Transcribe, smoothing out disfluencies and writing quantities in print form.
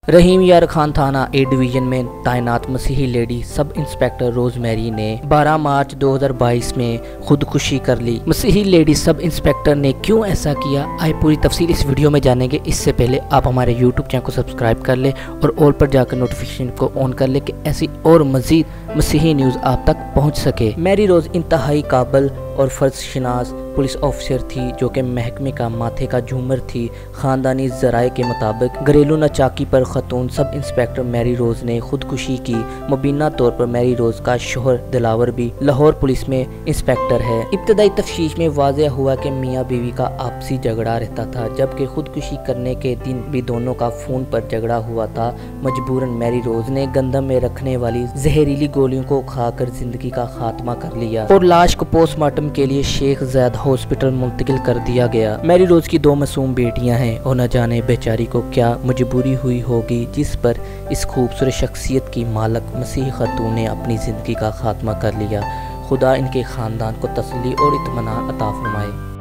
رحیم یار خان تھانہ a division میں تعینات مسیحی لیڈی سب انسپیکٹر روز میری نے 12 مارچ 2022 میں خودکشی کر لی۔ مسیحی لیڈی سب انسپیکٹر نے کیوں ایسا کیا، آئے پوری تفصیل اس ویڈیو میں جانیں گے۔ اس سے پہلے آپ ہمارے یوٹیوب چینل کو سبسکرائب کر لیں اور آل پر جا کر نوٹیفیکیشن کو آن کر لیں کہ ایسی اور مزید مسیحی نیوز آپ تک پہنچ سکے۔ میری روز انتہائی قابل اور فرض شناس پولیس آفیسر تھی جو کہ محکمے کا ماتھے کا جھومر تھی۔ خاندانی ذرائع کے مطابق گھریلو ناچاکی پر خاتون سب انسپیکٹر میری روز نے خودکشی کی۔ مبینہ طور پر میری روز کا شوہر دلاور بھی لاہور پولیس میں انسپیکٹر ہے۔ ابتدائی تفتیش میں واضح ہوا کہ میاں بیوی کا آپسی جھگڑا رہتا تھا، جبکہ خودکشی کرنے کے دن بھی دونوں کا فون پر جھگڑا ہوا تھا۔ مجبوراً میری روز نے گندم میں رکھنے والی زہریلی گولیوں کو کھا کر زندگی کا خاتمہ کر لیا اور لاش کو پوسٹ مارٹم کے لیے شیخ زاید ہاسپٹل منتقل کر دیا گیا۔ میری روز کی 2 معصوم بیٹیاں ہیں اور نہ جانے بیچاری کو کیا مجبوری ہوئی ہوگی جس پر اس خوبصورت شخصیت کی مالک مسیحی خاتون نے اپنی زندگی کا خاتمہ کر لیا۔ خدا ان کے خاندان کو تسلی اور اطمینان عطا فرمائے۔